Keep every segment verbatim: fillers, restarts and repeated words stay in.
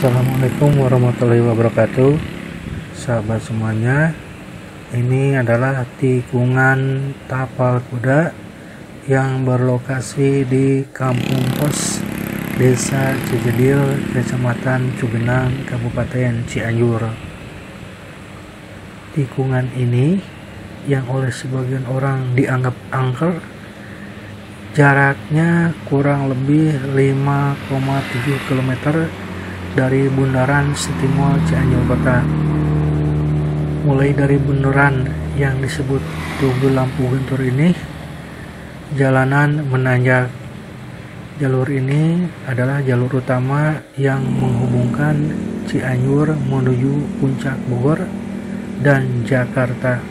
Assalamualaikum warahmatullahi wabarakatuh. Sahabat semuanya, ini adalah tikungan tapal kuda yang berlokasi di Kampung Pos, Desa Cijedil, Kecamatan Cugenang, Kabupaten Cianjur. Tikungan ini yang oleh sebagian orang dianggap angker, jaraknya kurang lebih lima koma tujuh kilometer dari Bundaran City Mall Cianjur Kota. Mulai dari bundaran yang disebut Tugu Lampu Gentur ini, jalanan menanjak. Jalur ini adalah jalur utama yang menghubungkan Cianjur menuju Puncak Bogor dan Jakarta.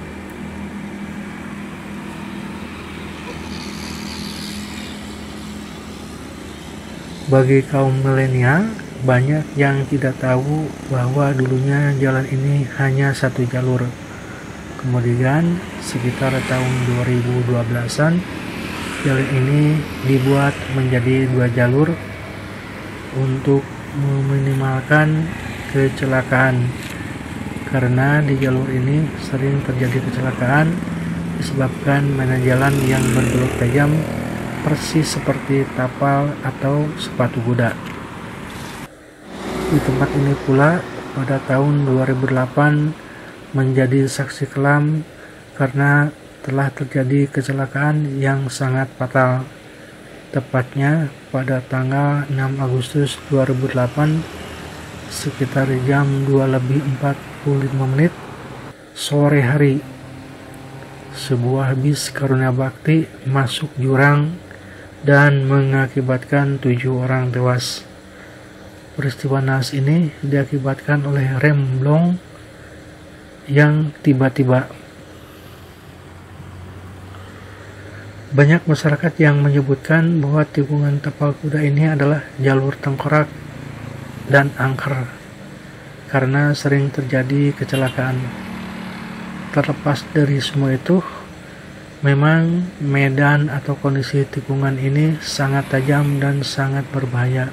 Bagi kaum milenial, banyak yang tidak tahu bahwa dulunya jalan ini hanya satu jalur. Kemudian sekitar tahun dua ribu dua belasan, jalan ini dibuat menjadi dua jalur untuk meminimalkan kecelakaan. Karena di jalur ini sering terjadi kecelakaan disebabkan mainan jalan yang berbelok tajam, persis seperti tapal atau sepatu kuda. Di tempat ini pula pada tahun dua ribu delapan menjadi saksi kelam karena telah terjadi kecelakaan yang sangat fatal. Tepatnya pada tanggal enam Agustus dua ribu delapan sekitar jam dua lebih empat puluh lima menit sore hari, sebuah bis Karunia Bakti masuk jurang dan mengakibatkan tujuh orang tewas. Peristiwa naas ini diakibatkan oleh rem blong yang tiba-tiba. Banyak masyarakat yang menyebutkan bahwa tikungan tapal kuda ini adalah jalur tengkorak dan angker karena sering terjadi kecelakaan. Terlepas dari semua itu, memang medan atau kondisi tikungan ini sangat tajam dan sangat berbahaya.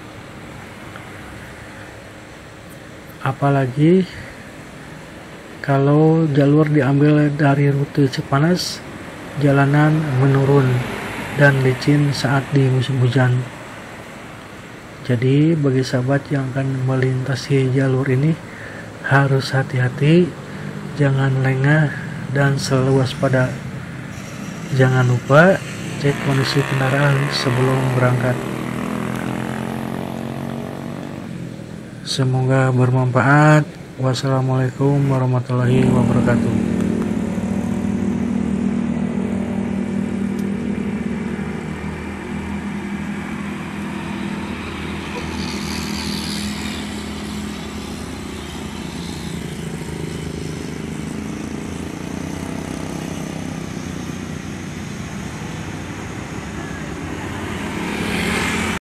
Apalagi kalau jalur diambil dari rute Cipanas, jalanan menurun dan licin saat di musim hujan. Jadi bagi sahabat yang akan melintasi jalur ini harus hati-hati, jangan lengah dan selalu waspada. Jangan lupa cek kondisi kendaraan sebelum berangkat. Semoga bermanfaat. Wassalamualaikum warahmatullahi wabarakatuh.